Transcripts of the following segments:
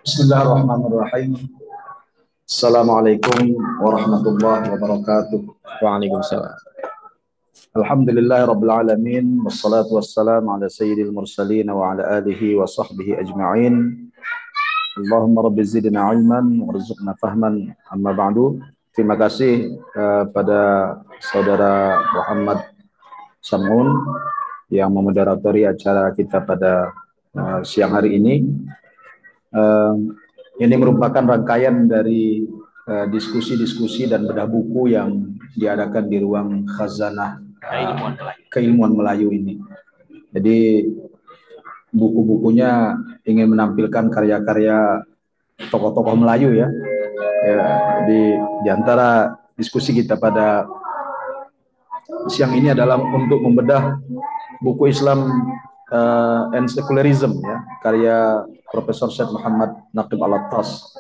Bismillahirrahmanirrahim. Assalamualaikum warahmatullahi wabarakatuh. Waalaikumsalam. Alhamdulillahi rabbil alamin. Wassalatu wassalamu ala sayyidil mursalin wa ala alihi wa sahbihi ajma'in. Allahumma rabbi zidna ilman warzuqna fahman. Amma ba'du. Terima kasih pada saudara Muhammad Samun yang memoderatori acara kita pada siang hari ini. Ini merupakan rangkaian dari diskusi-diskusi dan bedah buku yang diadakan di ruang khazanah keilmuan Melayu ini. Jadi buku-bukunya ingin menampilkan karya-karya tokoh-tokoh Melayu ya. Di antara diskusi kita pada siang ini adalah untuk membedah buku Islam and Secularism ya, karya Profesor Syed Muhammad Naqib Al-Attas.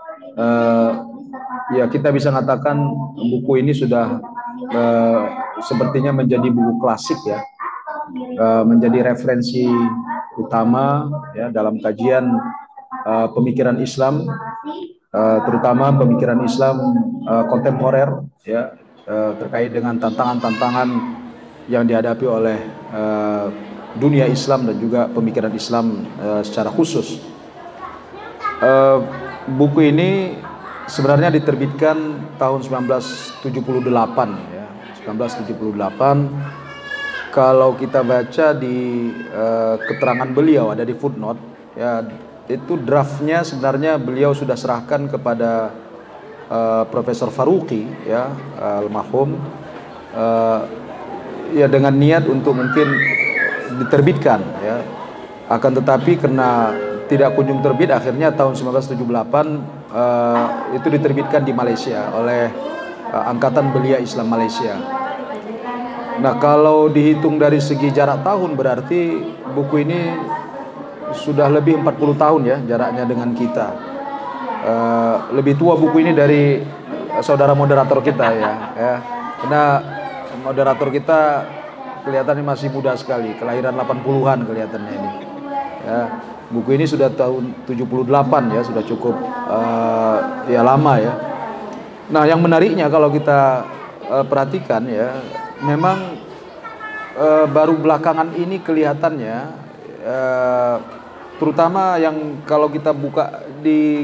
Ya kita bisa mengatakan buku ini sudah sepertinya menjadi buku klasik ya, menjadi referensi utama ya dalam kajian pemikiran Islam, terutama pemikiran Islam kontemporer ya, terkait dengan tantangan-tantangan yang dihadapi oleh dunia Islam dan juga pemikiran Islam secara khusus. Buku ini sebenarnya diterbitkan tahun 1978 ya, 1978. Kalau kita baca di keterangan beliau ada di footnote ya, itu draftnya sebenarnya beliau sudah serahkan kepada Profesor Faruqi ya, almarhum, ya dengan niat untuk mungkin diterbitkan ya. Akan tetapi karena tidak kunjung terbit, akhirnya tahun 1978 itu diterbitkan di Malaysia oleh Angkatan Belia Islam Malaysia. Nah, kalau dihitung dari segi jarak tahun berarti buku ini sudah lebih 40 tahun ya jaraknya dengan kita. Lebih tua buku ini dari saudara moderator kita ya. Karena moderator kita kelihatannya masih muda sekali, kelahiran 80-an kelihatannya ini. Ya, buku ini sudah tahun 78 ya, sudah cukup ya lama ya. Nah, yang menariknya kalau kita perhatikan ya, memang baru belakangan ini kelihatannya, terutama yang kalau kita buka di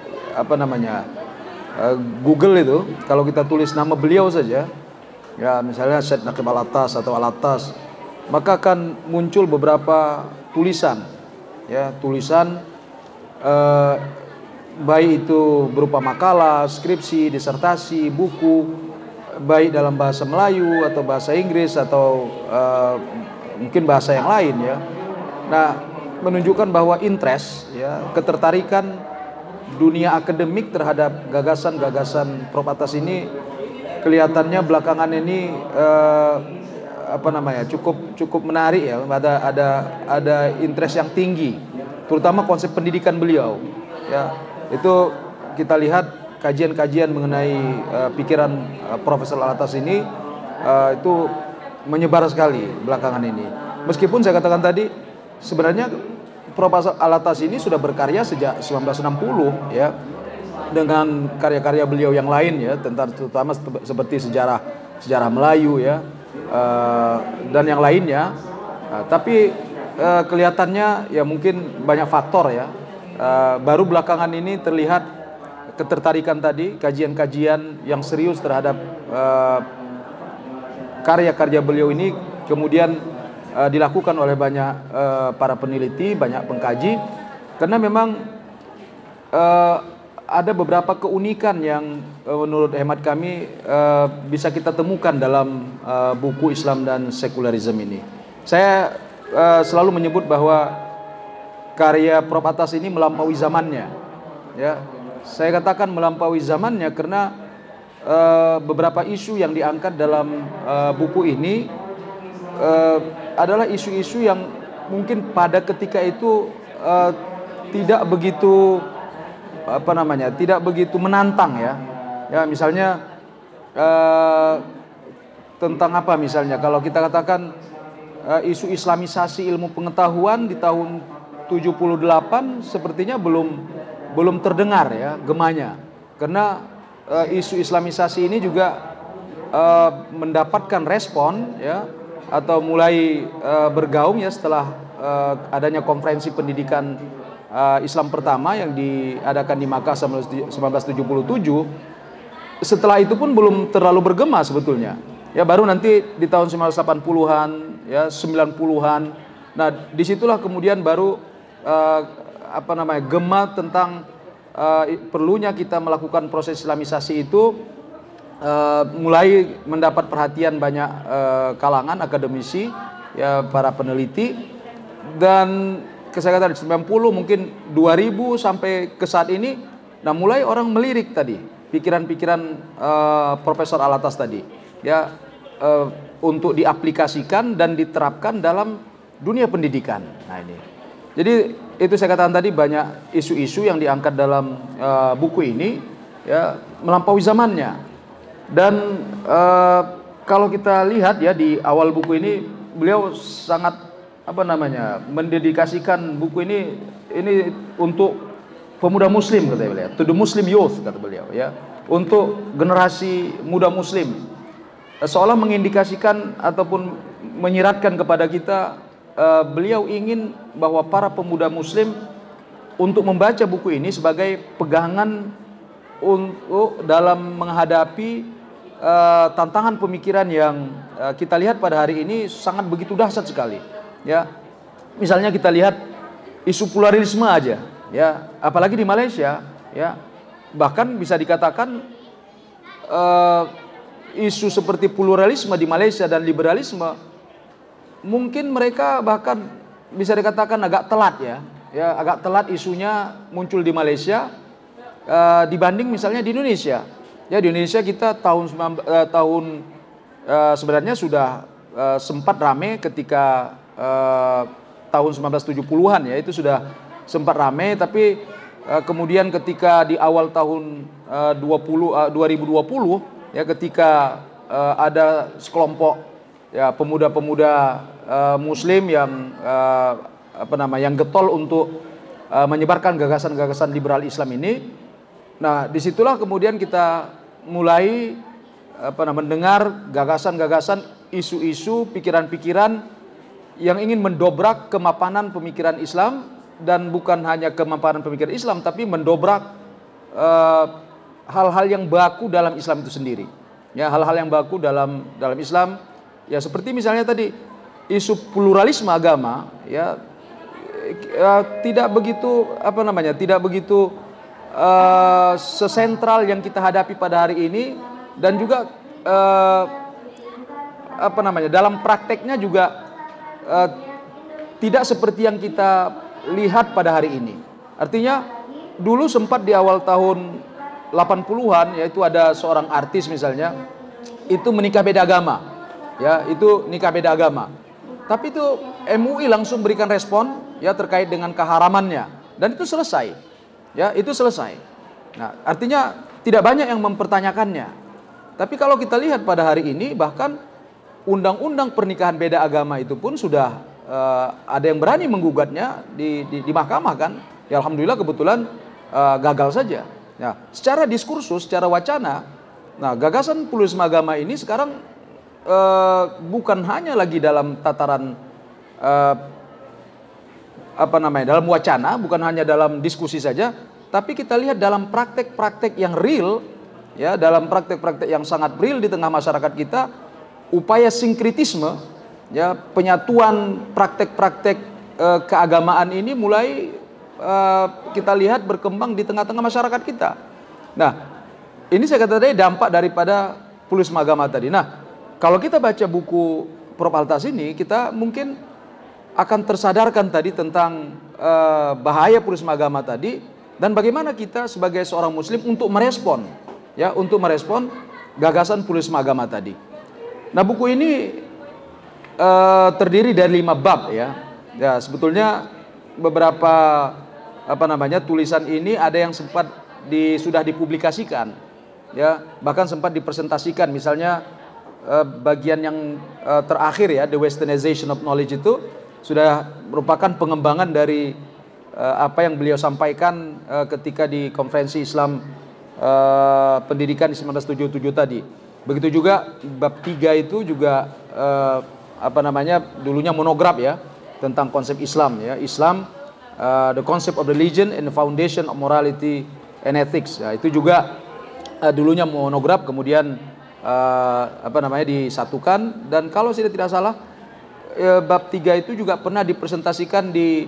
Google itu, kalau kita tulis nama beliau saja ya, misalnya Syed Naqib Al-Attas atau Al-Attas, maka akan muncul beberapa tulisan ya, baik itu berupa makalah, skripsi, disertasi, buku, baik dalam bahasa Melayu atau bahasa Inggris atau mungkin bahasa yang lain ya. Nah, menunjukkan bahwa interest ya, ketertarikan dunia akademik terhadap gagasan-gagasan Prof Attas ini kelihatannya belakangan ini cukup menarik ya. Ada interest yang tinggi, terutama konsep pendidikan beliau ya. Itu kita lihat kajian-kajian mengenai pikiran Profesor Al-Attas ini itu menyebar sekali belakangan ini. Meskipun saya katakan tadi sebenarnya Profesor Al-Attas ini sudah berkarya sejak 1960 ya, dengan karya-karya beliau yang lain ya, terutama seperti sejarah Melayu ya, dan yang lainnya. Tapi kelihatannya ya mungkin banyak faktor ya, baru belakangan ini terlihat ketertarikan tadi, kajian-kajian yang serius terhadap karya-karya beliau ini kemudian dilakukan oleh banyak para peneliti, banyak pengkaji, karena memang ada beberapa keunikan yang menurut hemat kami bisa kita temukan dalam buku Islam dan Secularism ini. Saya selalu menyebut bahwa karya Prof Attas ini melampaui zamannya ya. Saya katakan melampaui zamannya karena beberapa isu yang diangkat dalam buku ini adalah isu-isu yang mungkin pada ketika itu tidak begitu tidak begitu menantang ya. Ya misalnya tentang apa misalnya kalau kita katakan isu Islamisasi ilmu pengetahuan di tahun 78 sepertinya belum terdengar ya gemanya, karena isu Islamisasi ini juga mendapatkan respon ya, atau mulai bergaung ya setelah adanya konferensi pendidikan Islam pertama yang diadakan di Makkah 1977. Setelah itu pun belum terlalu bergema sebetulnya. Ya baru nanti di tahun 1980-an, ya 90-an. Nah, disitulah kemudian baru gema tentang perlunya kita melakukan proses Islamisasi itu mulai mendapat perhatian banyak kalangan akademisi, ya para peneliti, dan saya katakan 90 mungkin 2000 sampai ke saat ini, nah mulai orang melirik tadi pikiran-pikiran Profesor Alatas tadi, ya untuk diaplikasikan dan diterapkan dalam dunia pendidikan. Nah ini, jadi itu saya katakan tadi banyak isu-isu yang diangkat dalam buku ini, ya melampaui zamannya. Dan kalau kita lihat ya di awal buku ini beliau sangat mendedikasikan buku ini untuk pemuda muslim, kata beliau, to the Muslim youth, kata beliau, ya, untuk generasi muda muslim, seolah mengindikasikan ataupun menyiratkan kepada kita beliau ingin bahwa para pemuda muslim untuk membaca buku ini sebagai pegangan untuk dalam menghadapi tantangan pemikiran yang kita lihat pada hari ini sangat begitu dahsyat sekali, ya. Misalnya kita lihat isu pluralisme aja, ya, apalagi di Malaysia, ya, bahkan bisa dikatakan isu seperti pluralisme di Malaysia dan liberalisme mungkin mereka bahkan bisa dikatakan agak telat, ya agak telat isunya muncul di Malaysia dibanding misalnya di Indonesia. Ya di Indonesia kita sebenarnya sudah sempat rame ketika tahun 1970-an, ya itu sudah sempat rame, tapi kemudian ketika di awal tahun 2020 ya ketika ada sekelompok ya pemuda-pemuda muslim yang yang getol untuk menyebarkan gagasan-gagasan liberal Islam ini. Nah, disitulah kemudian kita mulai mendengar gagasan-gagasan, isu-isu, pikiran-pikiran yang ingin mendobrak kemapanan pemikiran Islam, dan bukan hanya kemapanan pemikiran Islam, tapi mendobrak hal-hal yang baku dalam Islam itu sendiri. Ya, hal-hal yang baku dalam Islam, ya seperti misalnya tadi isu pluralisme agama, ya tidak begitu tidak begitu sesentral yang kita hadapi pada hari ini, dan juga dalam prakteknya juga tidak seperti yang kita lihat pada hari ini. Artinya dulu sempat di awal tahun 80-an, yaitu ada seorang artis misalnya itu menikah beda agama, ya itu nikah beda agama, tapi itu MUI langsung berikan respon ya terkait dengan keharamannya, dan itu selesai, ya itu selesai. Nah artinya tidak banyak yang mempertanyakannya. Tapi kalau kita lihat pada hari ini, bahkan undang-undang pernikahan beda agama itu pun sudah ada yang berani menggugatnya di mahkamah kan. Ya alhamdulillah kebetulan gagal saja. Nah, secara diskursus, secara wacana, nah gagasan pluralisme agama ini sekarang bukan hanya lagi dalam tataran dalam wacana, bukan hanya dalam diskusi saja, tapi kita lihat dalam praktek-praktek yang real, ya dalam praktek-praktek yang sangat real di tengah masyarakat kita, upaya sinkritisme, ya penyatuan praktek-praktek keagamaan ini mulai kita lihat berkembang di tengah-tengah masyarakat kita. Nah, ini saya kata tadi dampak daripada pluralisme agama tadi. Nah, kalau kita baca buku Prof. Altas ini, kita mungkin akan tersadarkan tadi tentang bahaya pluralisme agama tadi, dan bagaimana kita sebagai seorang muslim untuk merespon, ya untuk merespon gagasan pluralisme agama tadi. Nah, buku ini terdiri dari 5 bab, ya. Ya, sebetulnya beberapa tulisan ini ada yang sempat sudah dipublikasikan, ya, bahkan sempat dipresentasikan. Misalnya bagian yang terakhir, ya, The Westernization of Knowledge, itu sudah merupakan pengembangan dari apa yang beliau sampaikan ketika di konferensi Islam pendidikan di 1977 tadi. Begitu juga bab 3 itu juga dulunya monograf ya tentang konsep Islam ya. Islam, the concept of religion and the foundation of morality and ethics. Ya, itu juga dulunya monograf, kemudian disatukan, dan kalau saya tidak salah bab 3 itu juga pernah dipresentasikan di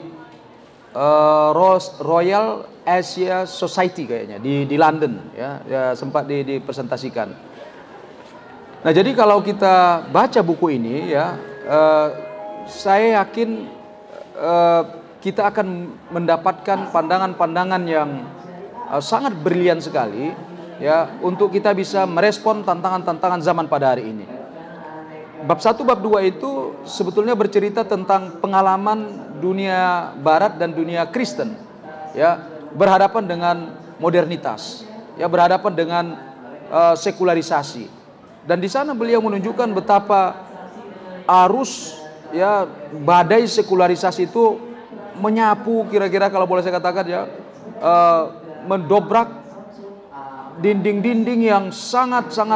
Royal Asia Society kayaknya di London ya sempat dipresentasikan. Nah, jadi kalau kita baca buku ini ya, saya yakin kita akan mendapatkan pandangan-pandangan yang sangat brilian sekali ya untuk kita bisa merespon tantangan-tantangan zaman pada hari ini. Bab 1, bab 2 itu sebetulnya bercerita tentang pengalaman dunia barat dan dunia Kristen ya, berhadapan dengan modernitas ya, berhadapan dengan sekularisasi. Dan di sana beliau menunjukkan betapa arus ya badai sekularisasi itu menyapu, kira-kira kalau boleh saya katakan ya, mendobrak dinding-dinding yang sangat-sangat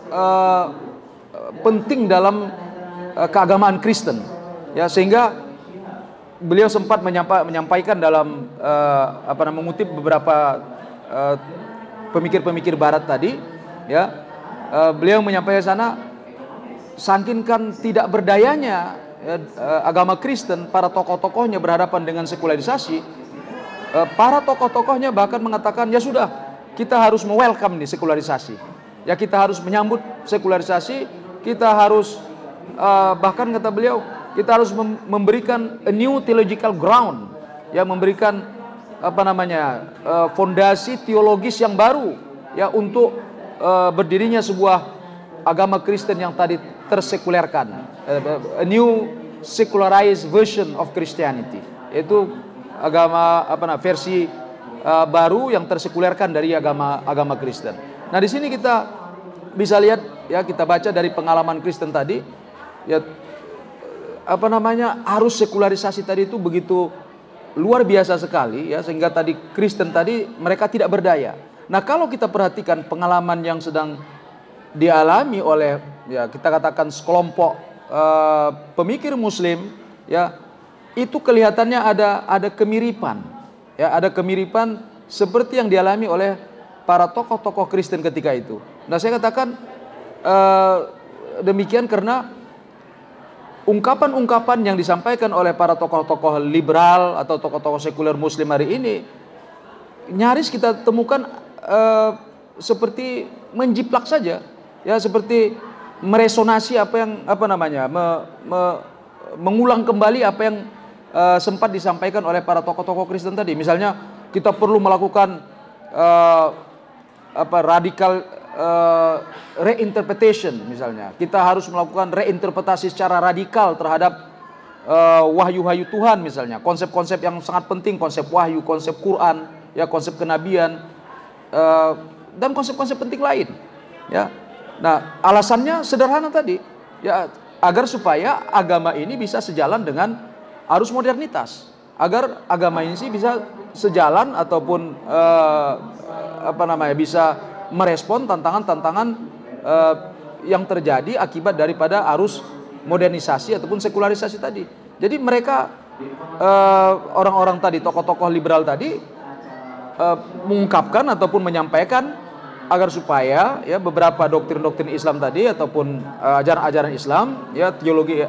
penting dalam keagamaan Kristen ya, sehingga beliau sempat menyampaikan dalam mengutip beberapa pemikir-pemikir barat tadi ya, beliau menyampaikan sana, saking tidak berdayanya ya, agama Kristen, para tokoh-tokohnya berhadapan dengan sekularisasi, para tokoh-tokohnya bahkan mengatakan ya sudah, kita harus welcome nih sekularisasi ya, kita harus menyambut sekularisasi, kita harus bahkan kata beliau, kita harus memberikan a new theological ground ya, memberikan fondasi teologis yang baru ya untuk berdirinya sebuah agama Kristen yang tadi tersekulerkan, a new secularized version of Christianity, yaitu agama versi baru yang tersekulerkan dari agama Kristen. Nah, di sini kita bisa lihat ya, kita baca dari pengalaman Kristen tadi ya, arus sekularisasi tadi itu begitu luar biasa sekali ya, sehingga tadi Kristen tadi mereka tidak berdaya. Nah, kalau kita perhatikan pengalaman yang sedang dialami oleh ya kita katakan sekelompok pemikir Muslim ya, itu kelihatannya ada kemiripan ya, ada kemiripan seperti yang dialami oleh para tokoh-tokoh Kristen ketika itu. Nah, saya katakan demikian karena ungkapan-ungkapan yang disampaikan oleh para tokoh-tokoh liberal atau tokoh-tokoh sekuler Muslim hari ini nyaris kita temukan seperti menjiplak saja ya, seperti meresonasi mengulang kembali apa yang sempat disampaikan oleh para tokoh-tokoh Kristen tadi. Misalnya kita perlu melakukan radikal reinterpretation, misalnya kita harus melakukan reinterpretasi secara radikal terhadap wahyu-wahyu Tuhan, misalnya konsep-konsep yang sangat penting, konsep wahyu, konsep Quran ya, konsep kenabian, dan konsep-konsep penting lain ya. Nah, alasannya sederhana tadi ya, agar supaya agama ini bisa sejalan dengan arus modernitas, agar agama ini bisa sejalan ataupun bisa merespon tantangan-tantangan yang terjadi akibat daripada arus modernisasi ataupun sekularisasi tadi. Jadi mereka orang-orang tadi, tokoh-tokoh liberal tadi mengungkapkan ataupun menyampaikan agar supaya ya beberapa doktrin-doktrin Islam tadi ataupun ajaran-ajaran Islam ya, teologi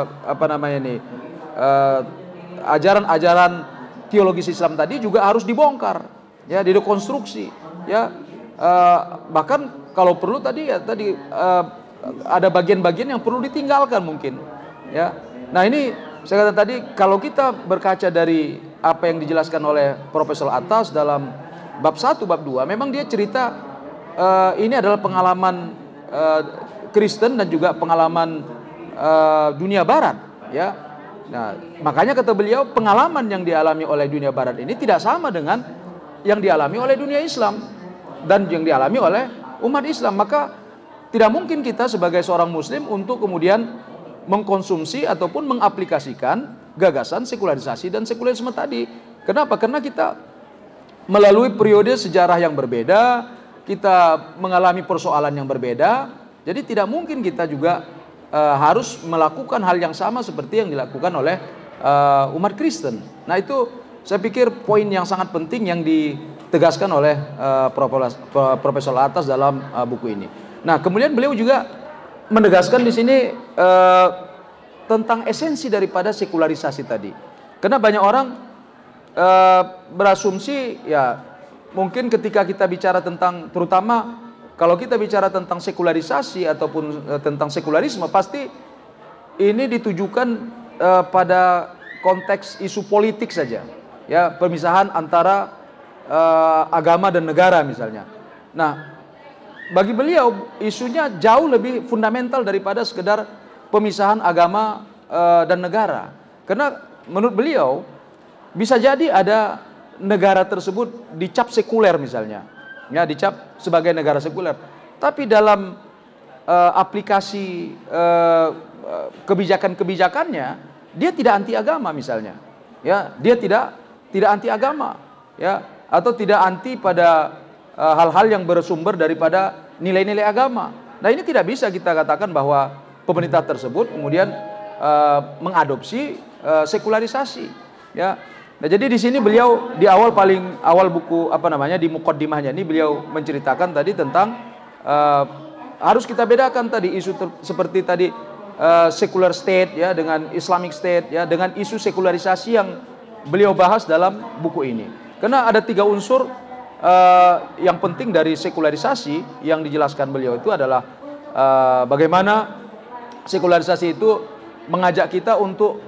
ajaran-ajaran teologis Islam tadi juga harus dibongkar ya, didekonstruksi ya, bahkan kalau perlu tadi ada bagian-bagian yang perlu ditinggalkan mungkin ya. Nah, ini saya katakan tadi, kalau kita berkaca dari apa yang dijelaskan oleh Profesor Atas dalam bab 1, bab 2, memang dia cerita ini adalah pengalaman Kristen dan juga pengalaman dunia barat ya. Nah, makanya kata beliau, pengalaman yang dialami oleh dunia barat ini tidak sama dengan yang dialami oleh dunia Islam dan yang dialami oleh umat Islam. Maka tidak mungkin kita sebagai seorang Muslim untuk kemudian mengkonsumsi ataupun mengaplikasikan gagasan sekularisasi dan sekulerisme tadi, Kenapa? Karena kita melalui periode sejarah yang berbeda, kita mengalami persoalan yang berbeda, jadi tidak mungkin kita juga harus melakukan hal yang sama seperti yang dilakukan oleh umat Kristen. Nah itu saya pikir poin yang sangat penting yang ditegaskan oleh Profesor Atas dalam buku ini. Nah kemudian beliau juga menegaskan di sini tentang esensi daripada sekularisasi tadi. Karena banyak orang berasumsi ya mungkin ketika kita bicara tentang, terutama kalau kita bicara tentang sekularisasi ataupun tentang sekularisme, pasti ini ditujukan pada konteks isu politik saja, ya, pemisahan antara agama dan negara misalnya. Nah, bagi beliau isunya jauh lebih fundamental daripada sekedar pemisahan agama dan negara. Karena menurut beliau bisa jadi ada negara tersebut dicap sekuler misalnya, ya, dicap sebagai negara sekuler, tapi dalam aplikasi kebijakan-kebijakannya dia tidak anti agama misalnya, ya, dia tidak anti agama, ya, atau tidak anti pada hal-hal yang bersumber daripada nilai-nilai agama. Nah ini tidak bisa kita katakan bahwa pemerintah tersebut kemudian mengadopsi sekularisasi, ya. Nah, jadi di sini beliau di paling awal buku di mukaddimahnya ini beliau menceritakan tadi tentang harus kita bedakan tadi isu seperti tadi secular state, ya, dengan Islamic state, ya, dengan isu sekularisasi yang beliau bahas dalam buku ini. Karena ada 3 unsur yang penting dari sekularisasi yang dijelaskan beliau itu adalah bagaimana sekularisasi itu mengajak kita untuk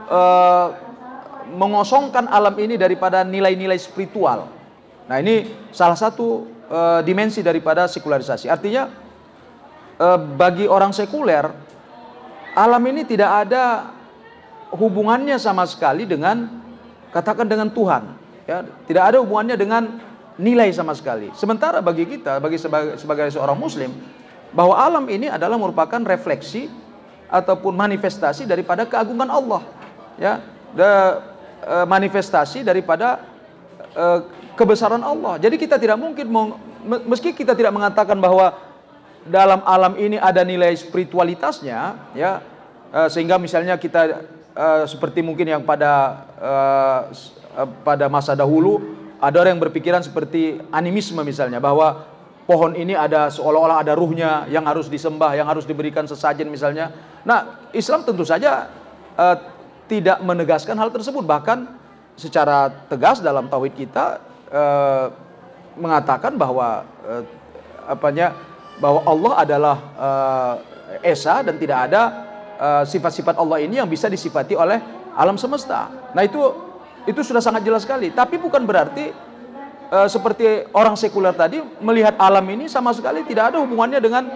mengosongkan alam ini daripada nilai-nilai spiritual. Nah ini salah satu dimensi daripada sekularisasi. Artinya bagi orang sekuler, alam ini tidak ada hubungannya sama sekali dengan, katakan, dengan Tuhan, ya, tidak ada hubungannya dengan nilai sama sekali. Sementara bagi kita, sebagai seorang muslim, bahwa alam ini adalah merupakan refleksi ataupun manifestasi daripada keagungan Allah, ya, manifestasi daripada kebesaran Allah. Jadi kita tidak mungkin meski kita tidak mengatakan bahwa dalam alam ini ada nilai spiritualitasnya, ya, sehingga misalnya kita seperti mungkin yang pada masa dahulu ada orang yang berpikiran seperti animisme misalnya, bahwa pohon ini ada seolah-olah ada ruhnya yang harus disembah, yang harus diberikan sesajen misalnya. Nah, Islam tentu saja tidak menegaskan hal tersebut, bahkan secara tegas dalam tauhid kita mengatakan bahwa Allah adalah esa dan tidak ada sifat-sifat Allah ini yang bisa disifati oleh alam semesta. Nah itu sudah sangat jelas sekali. Tapi bukan berarti seperti orang sekuler tadi melihat alam ini sama sekali tidak ada hubungannya dengan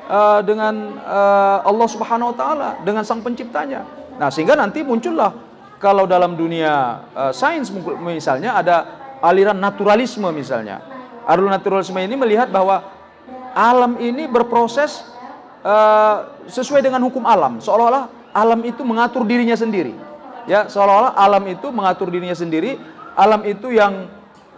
Allah Subhanahu Wa Taala, dengan Sang Penciptanya. Nah sehingga nanti muncullah kalau dalam dunia sains misalnya ada aliran naturalisme misalnya. Aliran naturalisme ini melihat bahwa alam ini berproses sesuai dengan hukum alam, seolah-olah alam itu mengatur dirinya sendiri, ya, seolah-olah alam itu mengatur dirinya sendiri, alam itu yang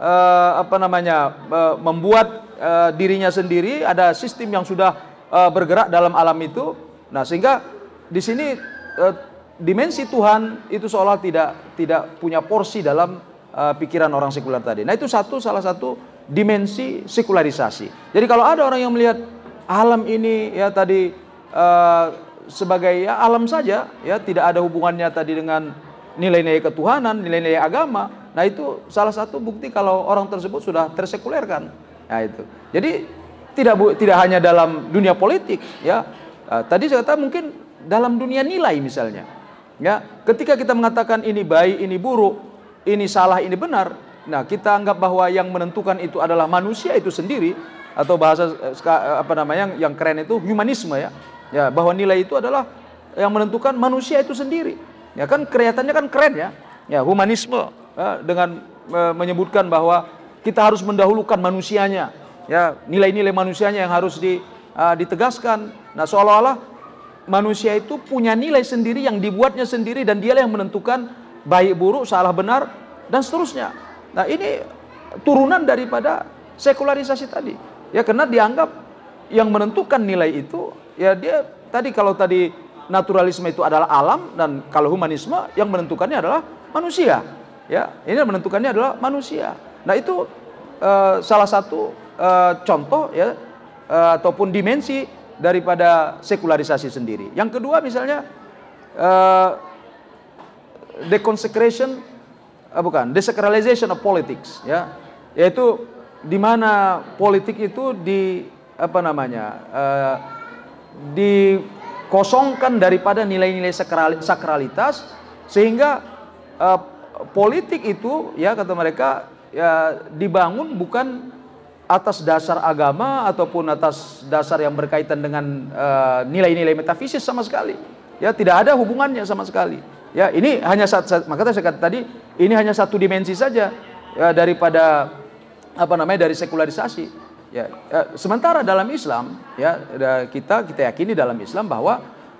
membuat dirinya sendiri, ada sistem yang sudah bergerak dalam alam itu. Nah sehingga di sini dimensi Tuhan itu seolah tidak punya porsi dalam pikiran orang sekuler tadi. Nah itu salah satu dimensi sekularisasi. Jadi kalau ada orang yang melihat alam ini, ya, tadi sebagai, ya, alam saja, ya, tidak ada hubungannya tadi dengan nilai-nilai ketuhanan, nilai-nilai agama. Nah itu salah satu bukti kalau orang tersebut sudah tersekulerkan. Nah itu. Jadi tidak hanya dalam dunia politik, ya. Tadi saya kata mungkin dalam dunia nilai misalnya. Ya, ketika kita mengatakan ini baik, ini buruk, ini salah, ini benar. Nah, kita anggap bahwa yang menentukan itu adalah manusia itu sendiri, atau bahasa yang keren itu humanisme, ya. Ya, bahwa nilai itu adalah yang menentukan manusia itu sendiri. Ya kan kelihatannya kan keren, ya. Ya, humanisme, ya, dengan menyebutkan bahwa kita harus mendahulukan manusianya. Ya, nilai-nilai manusianya yang harus ditegaskan. Nah, seolah-olah manusia itu punya nilai sendiri yang dibuatnya sendiri dan dialah yang menentukan baik buruk, salah benar, dan seterusnya. Nah, ini turunan daripada sekularisasi tadi. Ya, karena dianggap yang menentukan nilai itu, ya dia tadi, kalau tadi naturalisme itu adalah alam, dan kalau humanisme yang menentukannya adalah manusia. Ya, ini yang menentukannya adalah manusia. Nah, itu salah satu contoh ya, ataupun dimensi daripada sekularisasi sendiri. Yang kedua misalnya desacralization of politics, ya, yaitu di mana politik itu dikosongkan daripada nilai-nilai sakralitas, sehingga politik itu, ya kata mereka, ya dibangun bukan atas dasar agama ataupun atas dasar yang berkaitan dengan nilai-nilai metafisis sama sekali. Ya, tidak ada hubungannya sama sekali. Ya, ini hanya makanya saya kata tadi, ini hanya satu dimensi saja ya, daripada dari sekularisasi. Ya, sementara dalam Islam, ya kita yakini dalam Islam bahwa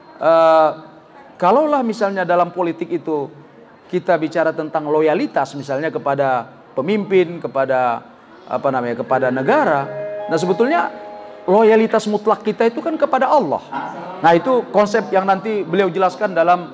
kalaulah misalnya dalam politik itu kita bicara tentang loyalitas misalnya kepada pemimpin, kepada kepada negara. Nah, sebetulnya loyalitas mutlak kita itu kan kepada Allah. Nah, itu konsep yang nanti beliau jelaskan dalam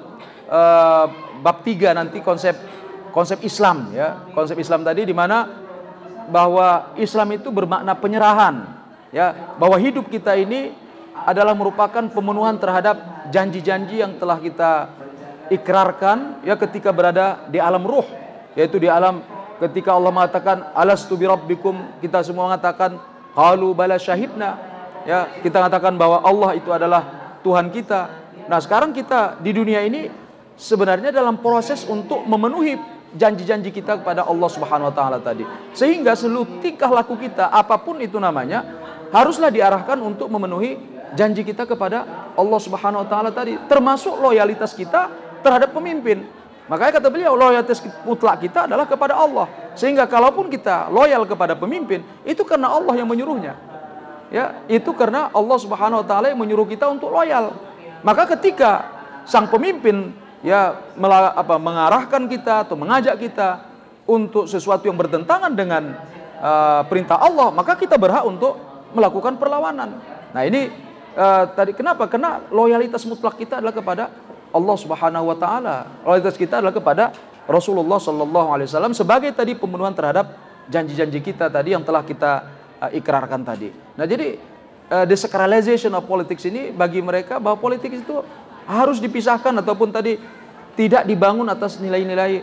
bab 3 nanti, konsep Islam, ya. Konsep Islam tadi di mana bahwa Islam itu bermakna penyerahan, ya, bahwa hidup kita ini adalah merupakan pemenuhan terhadap janji-janji yang telah kita ikrarkan ya ketika berada di alam ruh, yaitu di alam ketika Allah mengatakan alastu birabbikum, kita semua mengatakan qalu bala syahidna, ya, kita mengatakan bahwa Allah itu adalah Tuhan kita. Nah, sekarang kita di dunia ini sebenarnya dalam proses untuk memenuhi janji-janji kita kepada Allah Subhanahu wa taala tadi. Sehingga seluruh tingkah laku kita apapun itu namanya haruslah diarahkan untuk memenuhi janji kita kepada Allah Subhanahu wa taala tadi, termasuk loyalitas kita terhadap pemimpin. Makanya kata beliau, loyalitas mutlak kita adalah kepada Allah. Sehingga kalaupun kita loyal kepada pemimpin, itu karena Allah yang menyuruhnya. Ya, itu karena Allah Subhanahu wa taala yang menyuruh kita untuk loyal. Maka ketika sang pemimpin ya mengarahkan kita atau mengajak kita untuk sesuatu yang bertentangan dengan perintah Allah, maka kita berhak untuk melakukan perlawanan. Nah, ini tadi kenapa? Karena loyalitas mutlak kita adalah kepada Allah Subhanahu wa taala. Loyalitas kita adalah kepada Rasulullah sallallahu alaihi wasallam sebagai tadi pemenuhan terhadap janji-janji kita tadi yang telah kita ikrarkan tadi. Nah, jadi desacralization of politics ini bagi mereka bahwa politik itu harus dipisahkan ataupun tadi tidak dibangun atas nilai-nilai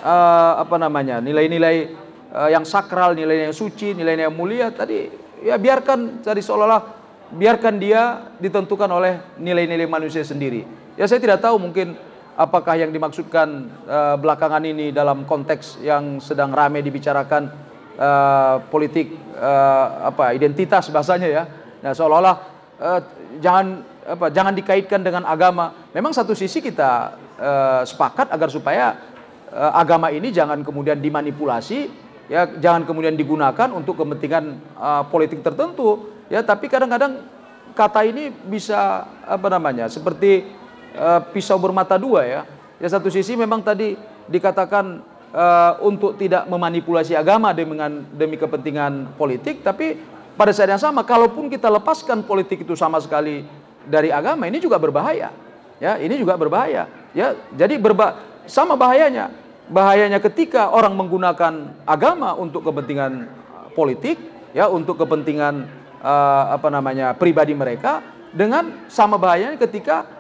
nilai-nilai yang sakral, nilai yang suci, nilai yang mulia tadi, ya biarkan tadi seolah-olah biarkan dia ditentukan oleh nilai-nilai manusia sendiri. Ya, saya tidak tahu mungkin apakah yang dimaksudkan belakangan ini dalam konteks yang sedang ramai dibicarakan politik identitas bahasanya ya. Nah, seolah-olah jangan dikaitkan dengan agama. Memang satu sisi kita sepakat agar supaya agama ini jangan kemudian dimanipulasi, ya, jangan kemudian digunakan untuk kepentingan politik tertentu, ya. Tapi kadang-kadang kata ini bisa seperti pisau bermata dua ya. Ya, satu sisi memang tadi dikatakan untuk tidak memanipulasi agama demi kepentingan politik, tapi pada saat yang sama kalaupun kita lepaskan politik itu sama sekali dari agama, ini juga berbahaya. Ya, ini juga berbahaya. Ya, jadi sama bahayanya. Bahayanya ketika orang menggunakan agama untuk kepentingan politik, ya, untuk kepentingan pribadi mereka, dengan sama bahayanya ketika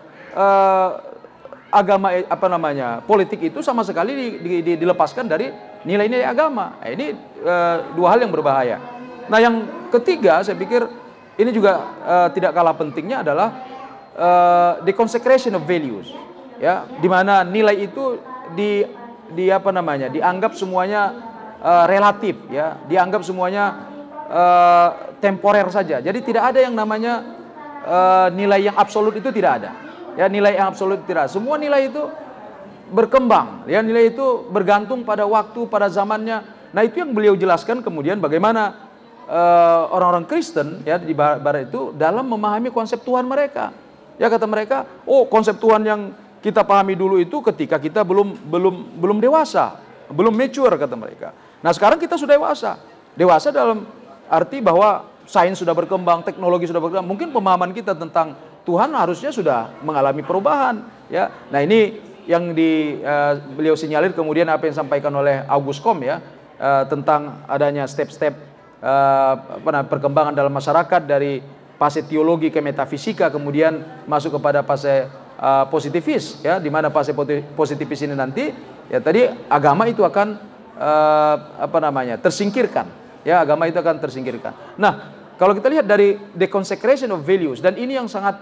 agama politik itu sama sekali dilepaskan dari nilai-nilai agama. Nah, ini dua hal yang berbahaya. Nah, yang ketiga saya pikir ini juga tidak kalah pentingnya adalah the consecration of values, ya, di mana nilai itu dianggap semuanya relatif, ya, dianggap semuanya temporer saja. Jadi tidak ada yang namanya nilai yang absolut, itu tidak ada. Ya, nilai yang absolut tidak. Semua nilai itu berkembang. Ya, nilai itu bergantung pada waktu, pada zamannya. Nah, itu yang beliau jelaskan kemudian bagaimana orang-orang Kristen ya di barat itu dalam memahami konsep Tuhan mereka. Ya, kata mereka, oh, konsep Tuhan yang kita pahami dulu itu ketika kita belum dewasa. belum mature kata mereka. Nah sekarang kita sudah dewasa. Dewasa dalam arti bahwa sains sudah berkembang, teknologi sudah berkembang. Mungkin pemahaman kita tentang Tuhan harusnya sudah mengalami perubahan. Ya, nah ini yang beliau sinyalir, kemudian apa yang disampaikan oleh August Comte ya, tentang adanya step-step perkembangan dalam masyarakat dari fase teologi ke metafisika, kemudian masuk kepada fase positifis ya, di mana fase positifis ini nanti ya tadi agama itu akan tersingkirkan ya, agama itu akan tersingkirkan. Nah kalau kita lihat dari the consecration of values, dan ini yang sangat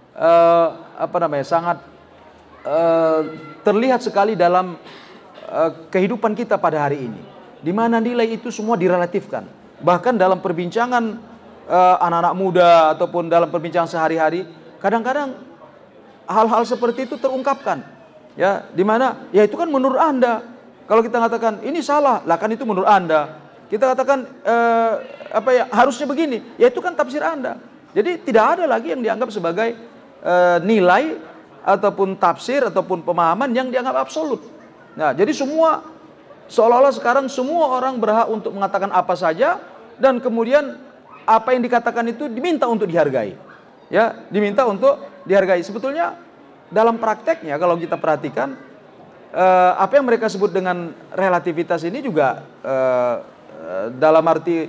sangat terlihat sekali dalam kehidupan kita pada hari ini, di mana nilai itu semua direlatifkan. Bahkan dalam perbincangan anak-anak muda ataupun dalam perbincangan sehari-hari, kadang-kadang hal-hal seperti itu terungkapkan. Ya, di mana ya itu kan menurut Anda. Kalau kita katakan ini salah, lah kan itu menurut Anda. Kita katakan harusnya begini, ya itu kan tafsir Anda. Jadi tidak ada lagi yang dianggap sebagai nilai ataupun tafsir ataupun pemahaman yang dianggap absolut. Nah, jadi semua seolah-olah sekarang semua orang berhak untuk mengatakan apa saja, dan kemudian apa yang dikatakan itu diminta untuk dihargai. Ya, diminta untuk dihargai. Sebetulnya dalam prakteknya kalau kita perhatikan apa yang mereka sebut dengan relativitas ini juga dalam arti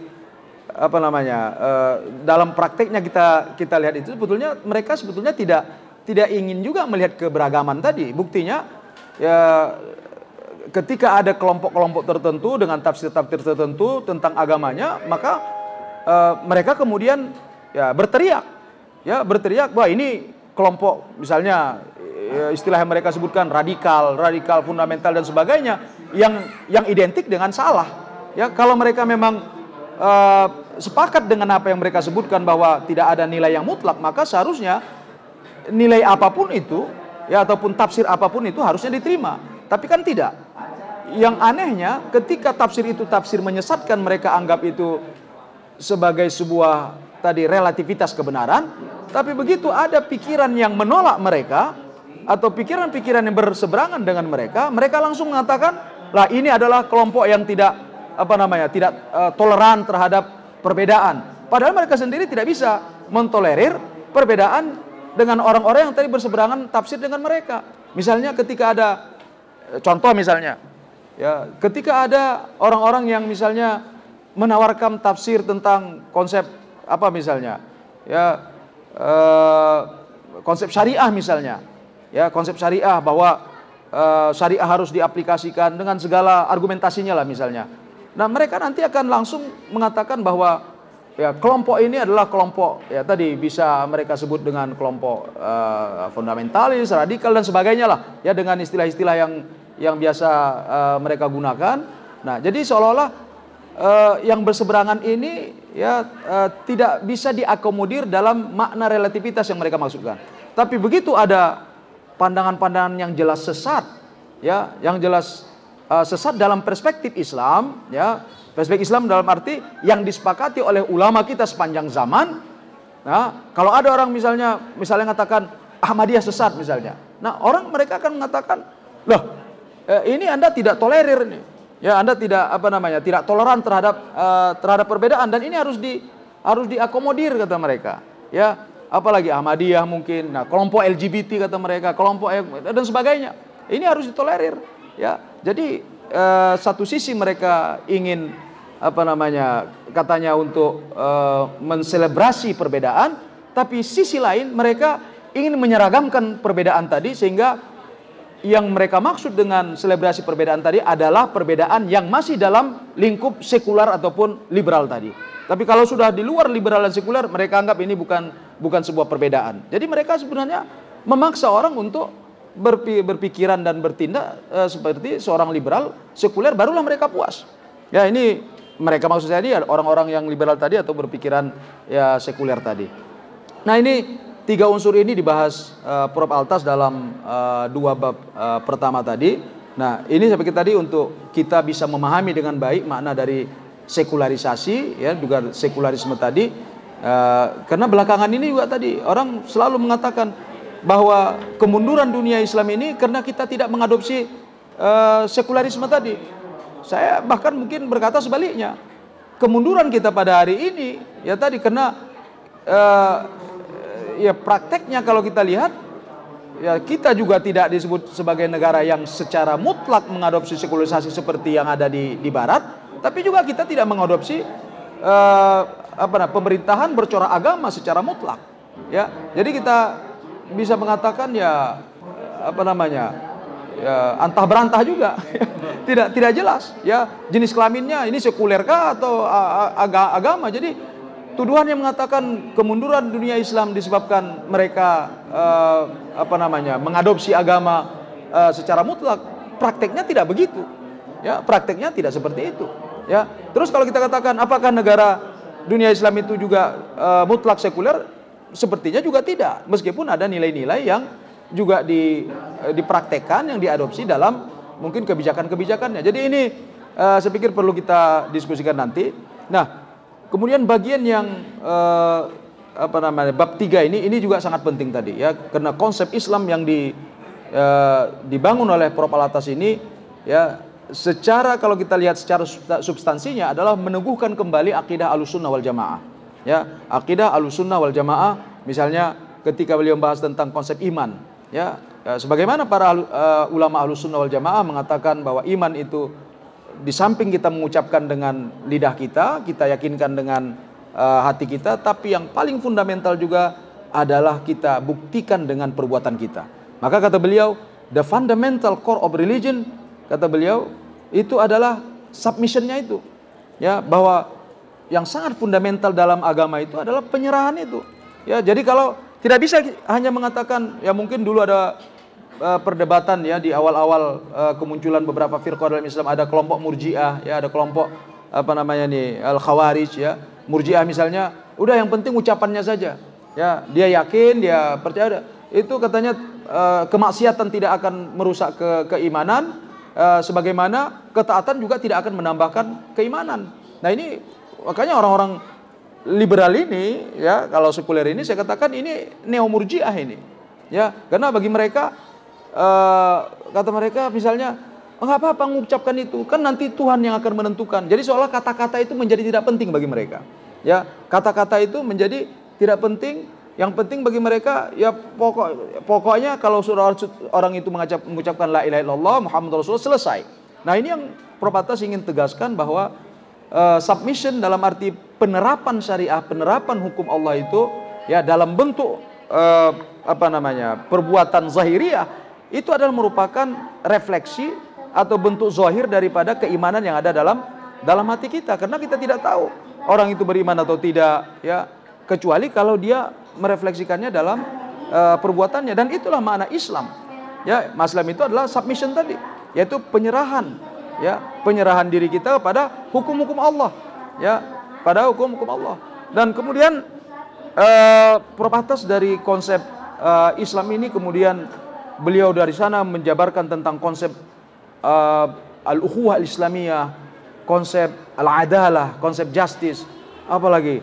dalam prakteknya kita lihat itu sebetulnya mereka sebetulnya tidak ingin juga melihat keberagaman tadi. Buktinya ya ketika ada kelompok-kelompok tertentu dengan tafsir-tafsir tertentu tentang agamanya, maka mereka kemudian ya berteriak bahwa ini kelompok misalnya istilah yang mereka sebutkan radikal fundamental dan sebagainya yang identik dengan salah. Ya, kalau mereka memang sepakat dengan apa yang mereka sebutkan bahwa tidak ada nilai yang mutlak, maka seharusnya nilai apapun itu ya ataupun tafsir apapun itu harusnya diterima. Tapi kan tidak. Yang anehnya ketika tafsir itu tafsir menyesatkan, mereka anggap itu sebagai sebuah tadi relativitas kebenaran. Tapi begitu ada pikiran yang menolak mereka atau pikiran-pikiran yang berseberangan dengan mereka, mereka langsung mengatakan, lah ini adalah kelompok yang tidak toleran terhadap perbedaan. Padahal mereka sendiri tidak bisa mentolerir perbedaan dengan orang-orang yang tadi berseberangan tafsir dengan mereka. Misalnya ketika ada contoh misalnya, ya ketika ada orang-orang yang misalnya menawarkan tafsir tentang konsep konsep syariah misalnya, ya konsep syariah bahwa syariah harus diaplikasikan dengan segala argumentasinya lah misalnya. Nah mereka nanti akan langsung mengatakan bahwa ya kelompok ini adalah kelompok ya tadi bisa mereka sebut dengan kelompok fundamentalis, radikal dan sebagainya lah ya, dengan istilah-istilah yang biasa mereka gunakan. Nah jadi seolah-olah yang berseberangan ini ya tidak bisa diakomodir dalam makna relativitas yang mereka maksudkan. Tapi begitu ada pandangan-pandangan yang jelas sesat, ya, yang jelas sesat dalam perspektif Islam, ya, perspektif Islam dalam arti yang disepakati oleh ulama kita sepanjang zaman. Nah, kalau ada orang misalnya mengatakan Ahmadiyah sesat misalnya, nah mereka akan mengatakan, loh, ini Anda tidak tolerir nih, ya, Anda tidak tidak toleran terhadap perbedaan, dan ini harus diakomodir kata mereka, ya. Apalagi Ahmadiyah mungkin, nah kelompok LGBT kata mereka, kelompok dan sebagainya, ini harus ditolerir, ya. Jadi satu sisi mereka ingin katanya untuk menselebrasi perbedaan, tapi sisi lain mereka ingin menyeragamkan perbedaan tadi, sehingga yang mereka maksud dengan selebrasi perbedaan tadi adalah perbedaan yang masih dalam lingkup sekular ataupun liberal tadi. Tapi kalau sudah di luar liberal dan sekuler, mereka anggap ini bukan sebuah perbedaan. Jadi mereka sebenarnya memaksa orang untuk berpikiran dan bertindak seperti seorang liberal sekuler, barulah mereka puas. Ya, ini mereka maksud saya ini orang-orang yang liberal tadi atau berpikiran ya sekuler tadi. Nah, ini tiga unsur ini dibahas Prof. Altas dalam dua bab pertama tadi. Nah, ini saya pikir tadi untuk kita bisa memahami dengan baik makna dari sekularisasi, ya, juga sekularisme tadi. Karena belakangan ini juga tadi orang selalu mengatakan bahwa kemunduran dunia Islam ini karena kita tidak mengadopsi sekularisme tadi. Saya bahkan mungkin berkata sebaliknya. Kemunduran kita pada hari ini ya tadi karena ya prakteknya kalau kita lihat ya kita juga tidak disebut sebagai negara yang secara mutlak mengadopsi sekularisasi seperti yang ada di barat, tapi juga kita tidak mengadopsi pemerintahan bercorak agama secara mutlak. Ya, jadi kita bisa mengatakan ya ya, antah berantah juga. tidak jelas ya jenis kelaminnya ini sekulerkah atau agama. Jadi tuduhan yang mengatakan kemunduran dunia Islam disebabkan mereka mengadopsi agama secara mutlak, prakteknya tidak begitu. Ya, prakteknya tidak seperti itu. Ya, terus kalau kita katakan apakah negara dunia Islam itu juga mutlak sekuler? Sepertinya juga tidak, meskipun ada nilai-nilai yang juga dipraktekkan, yang diadopsi dalam mungkin kebijakan-kebijakannya. Jadi ini saya pikir perlu kita diskusikan nanti. Nah, kemudian bagian yang bab 3 ini juga sangat penting tadi ya, karena konsep Islam yang dibangun oleh Prof. Alatas ini ya, secara kalau kita lihat secara substansinya adalah meneguhkan kembali akidah Ahlussunnah wal Jamaah. Ya, akidah Ahlussunnah wal Jamaah misalnya ketika beliau membahas tentang konsep iman ya, sebagaimana para ulama Ahlussunnah wal Jamaah mengatakan bahwa iman itu di samping kita mengucapkan dengan lidah kita yakinkan dengan hati kita, tapi yang paling fundamental juga adalah kita buktikan dengan perbuatan kita. Maka kata beliau, the fundamental core of religion, kata beliau, itu adalah submissionnya itu. Ya, bahwa yang sangat fundamental dalam agama itu adalah penyerahan itu. Ya, jadi kalau tidak bisa hanya mengatakan, ya mungkin dulu ada perdebatan ya di awal-awal kemunculan beberapa firqah dalam Islam, ada kelompok Murji'ah, ya ada kelompok Al-Khawarij ya. Murji'ah misalnya, udah yang penting ucapannya saja. Ya, dia yakin, dia percaya. Itu katanya kemaksiatan tidak akan merusak keimanan, sebagaimana ketaatan juga tidak akan menambahkan keimanan. Nah, ini makanya orang-orang liberal ini ya, kalau sekuler ini saya katakan ini neo Murji'ah ini. Ya, karena bagi mereka kata mereka misalnya, enggak apa-apa mengucapkan itu, kan nanti Tuhan yang akan menentukan. Jadi seolah kata-kata itu menjadi tidak penting bagi mereka. Ya, kata-kata itu menjadi tidak penting. Yang penting bagi mereka ya pokoknya kalau orang itu mengucapkan la ilaha illallah Muhammadur Rasulullah, selesai. Nah, ini yang Prof. Atas ingin tegaskan bahwa submission dalam arti penerapan syariah, penerapan hukum Allah itu ya dalam bentuk perbuatan zahiriyah, itu adalah merupakan refleksi atau bentuk zahir daripada keimanan yang ada dalam hati kita. Karena kita tidak tahu orang itu beriman atau tidak ya, kecuali kalau dia merefleksikannya dalam perbuatannya. Dan itulah makna Islam. Ya, Islam itu adalah submission tadi, yaitu penyerahan, ya, penyerahan diri kita pada hukum-hukum Allah, ya, pada hukum-hukum Allah. Dan kemudian Prof. Atas dari konsep Islam ini kemudian beliau dari sana menjabarkan tentang konsep al-ukhuwah al-islamiyah, konsep al-adalah, konsep justice, apalagi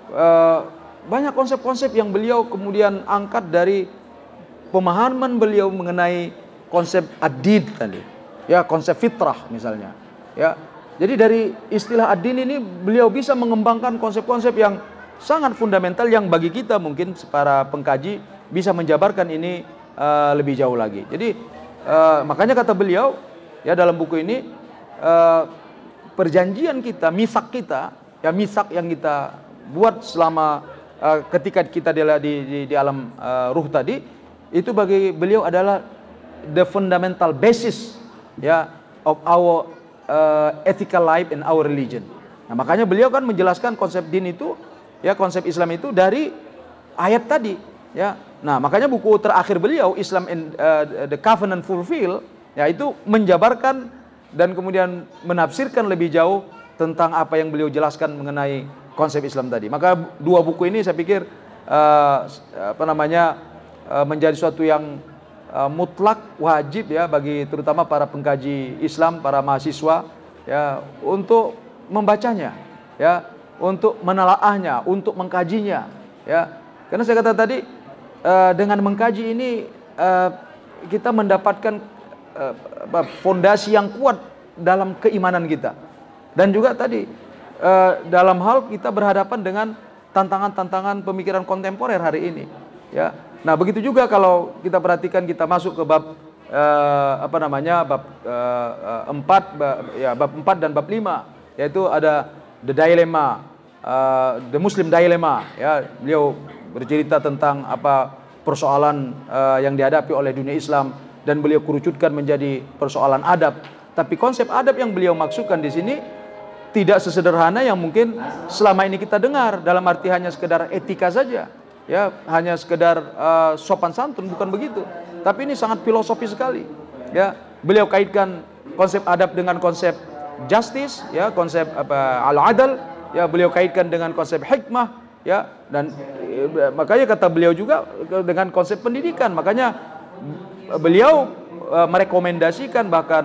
banyak konsep-konsep yang beliau kemudian angkat dari pemahaman beliau mengenai konsep ad-din tadi. Ya, konsep fitrah misalnya. Ya. Jadi dari istilah ad-din ini beliau bisa mengembangkan konsep-konsep yang sangat fundamental yang bagi kita mungkin para pengkaji bisa menjabarkan ini lebih jauh lagi. Jadi makanya kata beliau ya dalam buku ini, perjanjian kita, misak kita, ya misak yang kita buat selama ketika kita di alam ruh tadi, itu bagi beliau adalah the fundamental basis ya of our ethical life and our religion. Nah, makanya beliau kan menjelaskan konsep din itu, ya konsep Islam itu dari ayat tadi, ya. Nah, makanya buku terakhir beliau Islam and the Covenant Fulfilled, ya itu menjabarkan dan kemudian menafsirkan lebih jauh tentang apa yang beliau jelaskan mengenai konsep Islam tadi. Maka dua buku ini saya pikir menjadi suatu yang mutlak wajib ya bagi terutama para pengkaji Islam, para mahasiswa ya untuk membacanya, ya, untuk menelaahnya, untuk mengkajinya, ya. Karena saya kata tadi dengan mengkaji ini kita mendapatkan fondasi yang kuat dalam keimanan kita. Dan juga tadi dalam hal kita berhadapan dengan tantangan-tantangan pemikiran kontemporer hari ini, ya. Nah, begitu juga kalau kita perhatikan, kita masuk ke bab bab 4 dan bab 5, yaitu ada the dilemma, the Muslim dilemma, ya. Beliau bercerita tentang persoalan yang dihadapi oleh dunia Islam, dan beliau kerucutkan menjadi persoalan adab. Tapi konsep adab yang beliau maksudkan di sini tidak sesederhana yang mungkin selama ini kita dengar, dalam arti hanya sekedar etika saja, ya, hanya sekedar sopan santun, bukan begitu. Tapi ini sangat filosofis sekali, ya. Beliau kaitkan konsep adab dengan konsep justice, ya, konsep al-adal, ya, beliau kaitkan dengan konsep hikmah, ya, dan makanya kata beliau juga dengan konsep pendidikan. Makanya beliau merekomendasikan, bahkan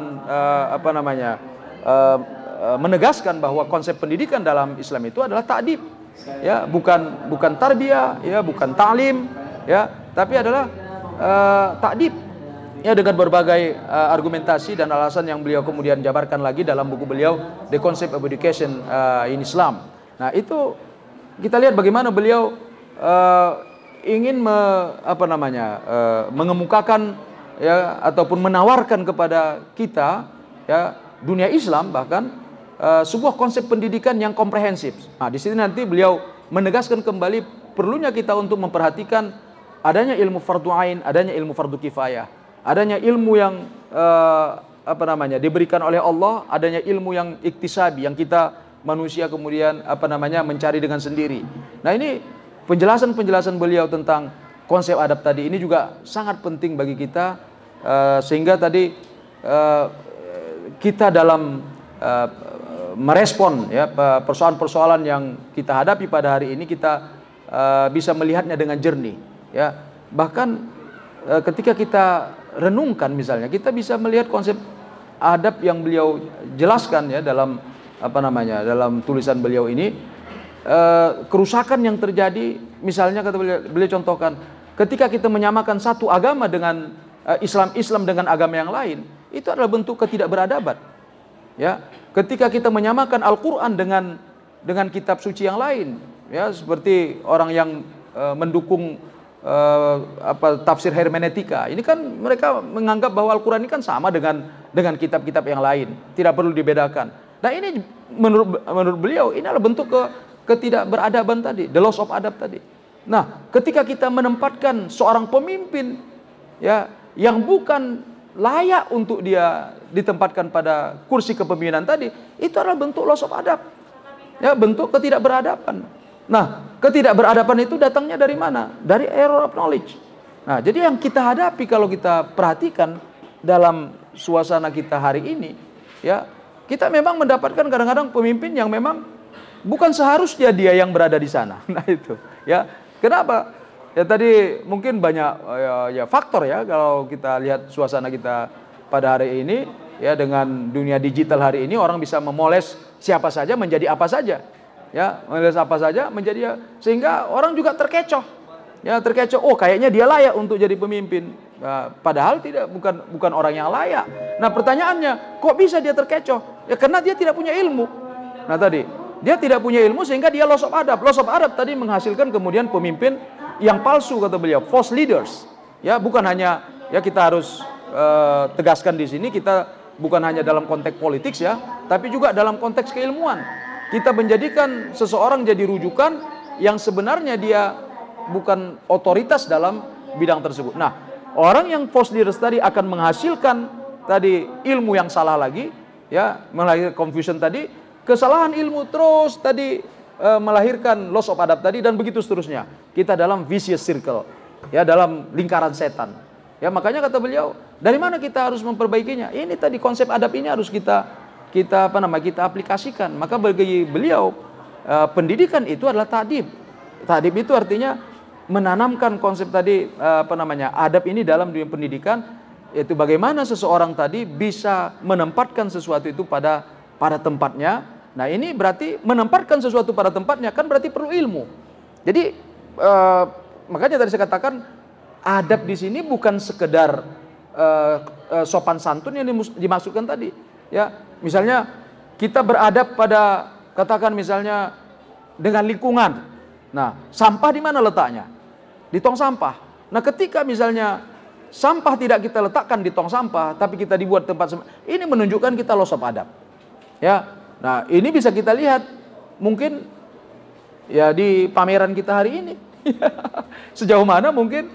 menegaskan bahwa konsep pendidikan dalam Islam itu adalah ta'dib, ya, bukan tarbiyah, ya, bukan ta'lim, ya, tapi adalah ta'dib, ya, dengan berbagai argumentasi dan alasan yang beliau kemudian jabarkan lagi dalam buku beliau The Concept of Education in Islam. Nah, itu kita lihat bagaimana beliau ingin mengemukakan, ya, ataupun menawarkan kepada kita, ya, dunia Islam bahkan sebuah konsep pendidikan yang komprehensif. Nah, di sini nanti beliau menegaskan kembali perlunya kita untuk memperhatikan adanya ilmu fardu ain, adanya ilmu fardu kifayah, adanya ilmu yang diberikan oleh Allah, adanya ilmu yang iktisabi, yang kita manusia kemudian mencari dengan sendiri. Nah, ini penjelasan beliau tentang konsep adab tadi ini juga sangat penting bagi kita, sehingga tadi kita dalam merespon, ya, persoalan-persoalan yang kita hadapi pada hari ini, kita bisa melihatnya dengan jernih, ya. Bahkan ketika kita renungkan, misalnya kita bisa melihat konsep adab yang beliau jelaskan, ya, dalam dalam tulisan beliau ini, kerusakan yang terjadi, misalnya kata beliau contohkan, ketika kita menyamakan satu agama dengan Islam dengan agama yang lain, itu adalah bentuk ketidakberadaban, ya. Ketika kita menyamakan Al-Quran dengan kitab suci yang lain, ya, seperti orang yang mendukung tafsir hermeneutika, ini kan mereka menganggap bahwa Al-Quran ini kan sama dengan kitab-kitab yang lain, tidak perlu dibedakan. Nah, ini menurut beliau ini adalah bentuk ketidakberadaban tadi, the loss of adab tadi. Nah, ketika kita menempatkan seorang pemimpin, ya, yang bukan layak untuk dia ditempatkan pada kursi kepemimpinan tadi, itu adalah bentuk loss of adab, ya, bentuk ketidakberadaban. Nah, ketidakberadaban itu datangnya dari mana? Dari error of knowledge. Nah, jadi yang kita hadapi kalau kita perhatikan dalam suasana kita hari ini, ya, kita memang mendapatkan kadang-kadang pemimpin yang memang bukan seharusnya dia yang berada di sana. Nah, itu, ya. Kenapa? Ya, tadi mungkin banyak ya faktor, ya, kalau kita lihat suasana kita pada hari ini, ya, dengan dunia digital hari ini, orang bisa memoles siapa saja menjadi apa saja, ya, memoles apa saja menjadi, sehingga orang juga terkecoh, ya, oh, kayaknya dia layak untuk jadi pemimpin, padahal bukan orang yang layak. Nah, pertanyaannya, kok bisa dia terkecoh? Ya, karena dia tidak punya ilmu. Nah, tadi dia tidak punya ilmu sehingga dia loss of adab. Loss of adab tadi menghasilkan kemudian pemimpin yang palsu, kata beliau, false leaders. Ya, bukan hanya, ya, kita harus tegaskan di sini, kita bukan hanya dalam konteks politik, ya, tapi juga dalam konteks keilmuan. Kita menjadikan seseorang jadi rujukan yang sebenarnya dia bukan otoritas dalam bidang tersebut. Nah, orang yang false leaders tadi akan menghasilkan tadi ilmu yang salah lagi, ya, melahirkan confusion tadi, kesalahan ilmu terus tadi melahirkan loss of adab tadi, dan begitu seterusnya. Kita dalam vicious circle, ya, dalam lingkaran setan. Ya, makanya kata beliau, dari mana kita harus memperbaikinya? Ini tadi konsep adab ini harus kita aplikasikan. Maka bagi beliau pendidikan itu adalah ta'dib. Ta'dib itu artinya menanamkan konsep tadi adab ini dalam dunia pendidikan, yaitu bagaimana seseorang tadi bisa menempatkan sesuatu itu pada tempatnya. Nah, ini berarti menempatkan sesuatu pada tempatnya kan berarti perlu ilmu. Jadi makanya tadi saya katakan adab di sini bukan sekedar sopan santun yang dimaksudkan tadi, ya. Misalnya kita beradab pada, katakan misalnya dengan lingkungan. Nah, sampah di mana letaknya? Di tong sampah. Nah, ketika misalnya sampah tidak kita letakkan di tong sampah, tapi kita dibuat tempat ini menunjukkan kita loss of adab. Ya, nah ini bisa kita lihat mungkin ya di pameran kita hari ini. Sejauh mana mungkin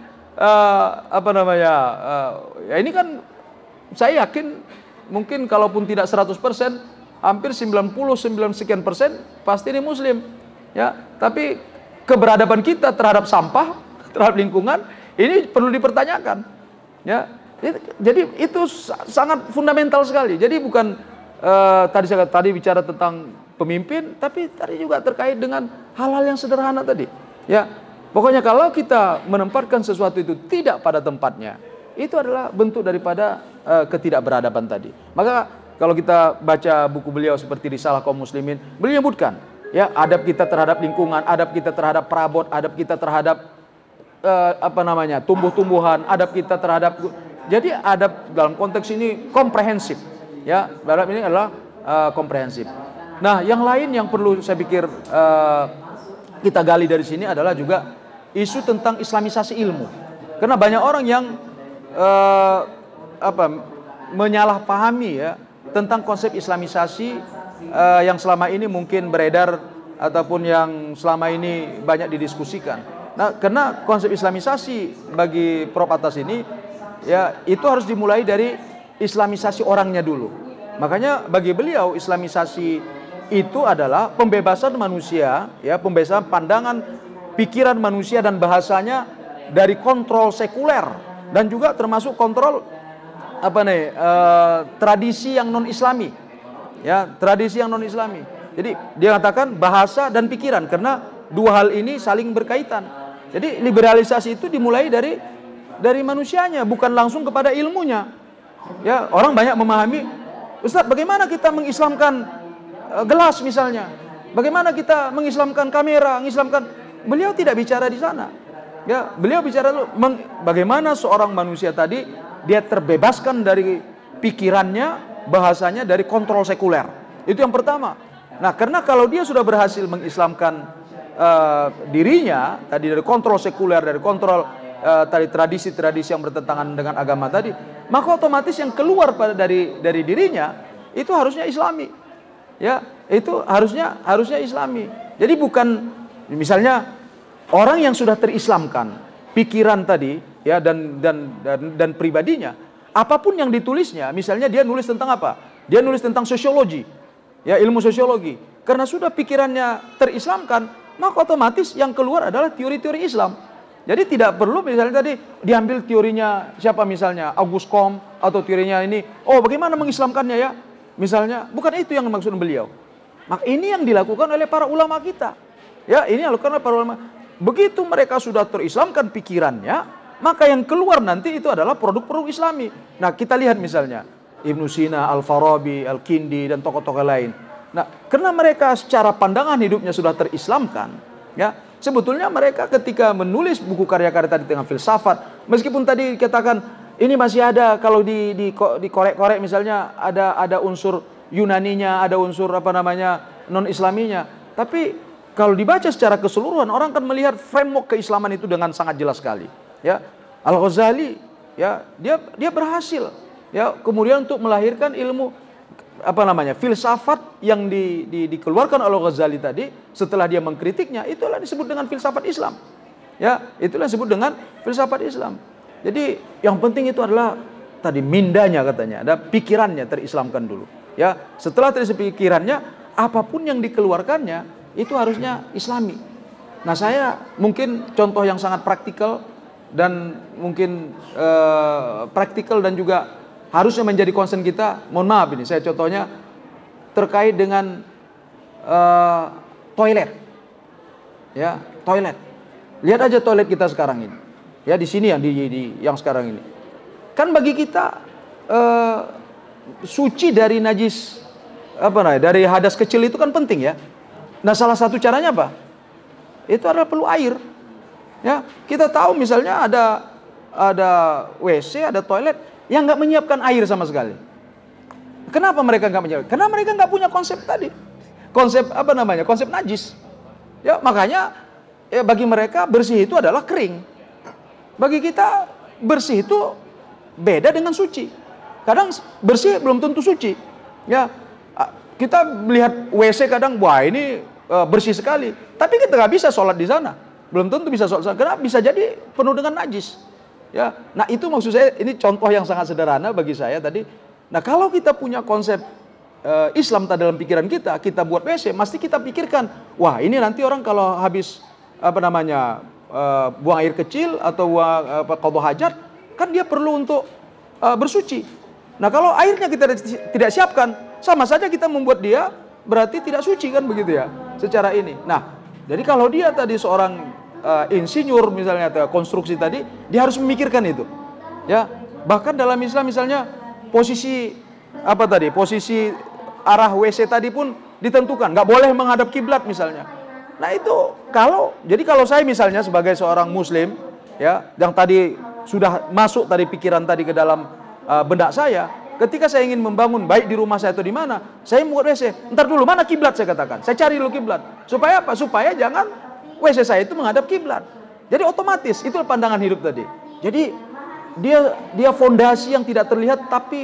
ya ini kan saya yakin mungkin kalaupun tidak 100%, hampir 99% pasti ini muslim. Ya, tapi keberadaban kita terhadap sampah, terhadap lingkungan ini perlu dipertanyakan. Ya, jadi itu sangat fundamental sekali. Jadi bukan tadi bicara tentang pemimpin, tapi tadi juga terkait dengan hal-hal yang sederhana tadi. Ya, pokoknya kalau kita menempatkan sesuatu itu tidak pada tempatnya, itu adalah bentuk daripada ketidakberadaban tadi. Maka kalau kita baca buku beliau seperti Risalah Kaum Muslimin, beliau menyebutkan ya adab kita terhadap lingkungan, adab kita terhadap perabot, adab kita terhadap tumbuh-tumbuhan, adab kita terhadap, jadi adab dalam konteks ini komprehensif. Ya, adab ini adalah komprehensif. Nah, yang lain yang perlu saya pikir kita gali dari sini adalah juga isu tentang islamisasi ilmu. Karena banyak orang yang menyalahpahami ya tentang konsep islamisasi yang selama ini mungkin beredar ataupun yang selama ini banyak didiskusikan. Nah, karena konsep islamisasi bagi Prof Atas ini ya itu harus dimulai dari islamisasi orangnya dulu. Makanya bagi beliau islamisasi itu adalah pembebasan manusia, ya, pembebasan pandangan, pikiran manusia dan bahasanya dari kontrol sekuler dan juga termasuk kontrol tradisi yang non Islami, ya, tradisi yang non Islami. Jadi dia katakan bahasa dan pikiran karena dua hal ini saling berkaitan. Jadi liberalisasi itu dimulai dari manusianya, bukan langsung kepada ilmunya. Ya, orang banyak memahami, Ustaz, bagaimana kita mengislamkan gelas misalnya? Bagaimana kita mengislamkan kamera, mengislamkan? Beliau tidak bicara di sana. Ya, beliau bicara bagaimana seorang manusia tadi dia terbebaskan dari pikirannya, bahasanya dari kontrol sekuler. Itu yang pertama. Nah, karena kalau dia sudah berhasil mengislamkan dirinya tadi dari kontrol sekuler, dari kontrol tadi tradisi-tradisi yang bertentangan dengan agama tadi, maka otomatis yang keluar dari dirinya itu harusnya Islami. Ya, itu harusnya Islami. Jadi bukan misalnya orang yang sudah terislamkan pikiran tadi ya dan pribadinya, apapun yang ditulisnya, misalnya dia nulis tentang apa? Dia nulis tentang sosiologi. Ya, ilmu sosiologi. Karena sudah pikirannya terislamkan, maka otomatis yang keluar adalah teori-teori Islam. Jadi tidak perlu misalnya tadi diambil teorinya siapa misalnya Auguste Comte atau teorinya ini, oh bagaimana mengislamkannya ya? Misalnya, bukan itu yang dimaksud beliau. Maka ini yang dilakukan oleh para ulama kita. Ya, ini yang dilakukan oleh para ulama. Begitu mereka sudah terislamkan pikirannya, maka yang keluar nanti itu adalah produk-produk Islami. Nah, kita lihat misalnya Ibnu Sina, Al-Farabi, Al-Kindi dan tokoh-tokoh lain. Nah, karena mereka secara pandangan hidupnya sudah terislamkan, ya, sebetulnya mereka ketika menulis buku karya-karya tadi dengan filsafat, meskipun tadi dikatakan ini masih ada kalau dikorek-korek misalnya ada unsur Yunaninya, ada unsur non-Islaminya, tapi kalau dibaca secara keseluruhan orang akan melihat framework keislaman itu dengan sangat jelas sekali. Ya, Al-Ghazali, ya, dia berhasil, ya, kemudian untuk melahirkan ilmu filsafat yang dikeluarkan oleh Ghazali tadi setelah dia mengkritiknya, itulah disebut dengan filsafat Islam. Ya, itulah disebut dengan filsafat Islam. Jadi yang penting itu adalah tadi mindanya katanya, ada pikirannya terislamkan dulu. Ya, setelah pikirannya, apapun yang dikeluarkannya itu harusnya Islami. Nah, saya mungkin contoh yang sangat praktikal dan mungkin praktikal dan juga harusnya menjadi concern kita. Mohon maaf ini, saya contohnya terkait dengan toilet. Ya, toilet. Lihat aja toilet kita sekarang ini. Ya, di sini yang sekarang ini. Kan bagi kita suci dari najis dari hadas kecil itu kan penting ya. Nah, salah satu caranya apa? Itu adalah perlu air. Ya, kita tahu misalnya ada WC, ada toilet yang nggak menyiapkan air sama sekali. Kenapa mereka nggak menjauh? Karena mereka nggak punya konsep tadi, konsep apa namanya, konsep najis. Ya makanya ya, bagi mereka bersih itu adalah kering. Bagi kita bersih itu beda dengan suci. Kadang bersih belum tentu suci. Ya kita melihat WC kadang, wah ini bersih sekali, tapi kita nggak bisa sholat di sana. Belum tentu bisa sholat, karena bisa jadi penuh dengan najis. Ya, nah itu maksud saya, ini contoh yang sangat sederhana bagi saya tadi. Nah kalau kita punya konsep Islam dalam pikiran kita, kita buat WC, mesti kita pikirkan, wah ini nanti orang kalau habis apa namanya buang air kecil atau buang qadha hajat, kan dia perlu untuk bersuci. Nah kalau airnya kita tidak siapkan, sama saja kita membuat dia berarti tidak suci, kan begitu ya, secara ini. Nah jadi kalau dia tadi seorang insinyur misalnya atau konstruksi tadi, dia harus memikirkan itu. Ya, bahkan dalam Islam misalnya posisi apa tadi? Posisi arah WC tadi pun ditentukan, nggak boleh menghadap kiblat misalnya. Nah itu jadi kalau saya misalnya sebagai seorang muslim ya, yang tadi sudah masuk tadi pikiran tadi ke dalam benak saya, ketika saya ingin membangun baik di rumah saya atau di mana, saya membuat WC, ntar dulu mana kiblat, saya katakan, saya cari dulu kiblat. Supaya apa? Supaya jangan WC saya itu menghadap kiblat. Jadi otomatis itu pandangan hidup tadi. Jadi dia fondasi yang tidak terlihat tapi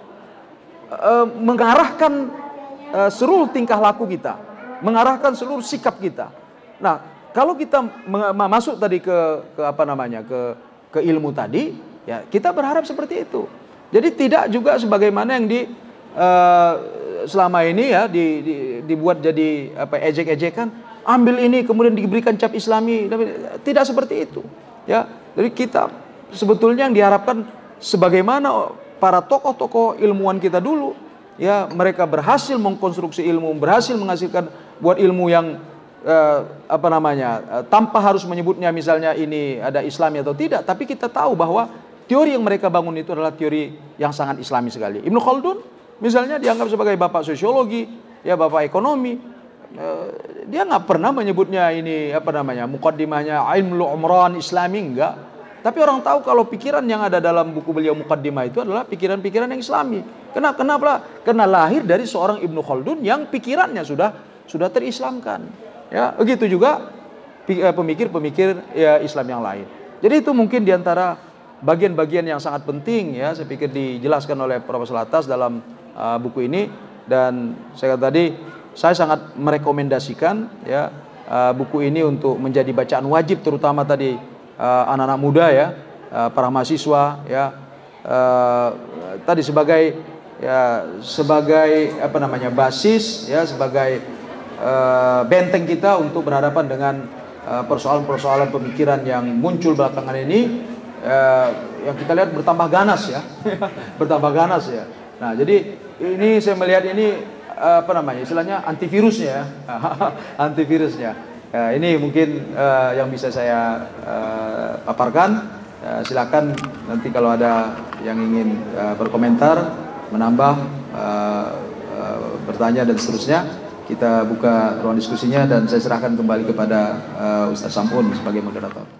mengarahkan seluruh tingkah laku kita, mengarahkan seluruh sikap kita. Nah, kalau kita masuk tadi ke apa namanya? ke ilmu tadi, ya kita berharap seperti itu. Jadi tidak juga sebagaimana yang selama ini ya dibuat jadi apa, ejek-ejekan, ambil ini kemudian diberikan cap Islami, tidak seperti itu. Ya, jadi kita sebetulnya yang diharapkan sebagaimana para tokoh-tokoh ilmuwan kita dulu, ya mereka berhasil mengkonstruksi ilmu, berhasil menghasilkan buat ilmu yang apa namanya, tanpa harus menyebutnya misalnya ini ada Islami atau tidak, tapi kita tahu bahwa teori yang mereka bangun itu adalah teori yang sangat Islami sekali. Ibnu Khaldun misalnya dianggap sebagai bapak sosiologi, ya bapak ekonomi. Dia nggak pernah menyebutnya ini apa namanya, muqaddimahnya ilmu umran Islami, enggak. Tapi orang tahu kalau pikiran yang ada dalam buku beliau muqaddimah itu adalah pikiran-pikiran yang Islami. Kenapa? Karena lahir dari seorang Ibnu Khaldun yang pikirannya sudah terislamkan. Ya, begitu juga pemikir-pemikir ya Islam yang lain. Jadi itu mungkin diantara bagian-bagian yang sangat penting ya, saya pikir dijelaskan oleh Profesor Latas dalam buku ini. Dan saya tadi saya sangat merekomendasikan ya buku ini untuk menjadi bacaan wajib, terutama tadi anak-anak muda ya, para mahasiswa ya, tadi sebagai apa namanya, basis ya, sebagai benteng kita untuk berhadapan dengan persoalan-persoalan pemikiran yang muncul belakangan ini, yang kita lihat bertambah ganas ya, bertambah ganas ya. Nah jadi ini saya melihat ini apa namanya, istilahnya antivirusnya ya. Antivirusnya. Ini mungkin yang bisa saya paparkan. Silakan nanti kalau ada yang ingin berkomentar, menambah, bertanya dan seterusnya, kita buka ruang diskusinya dan saya serahkan kembali kepada Ustaz Sampun sebagai moderator.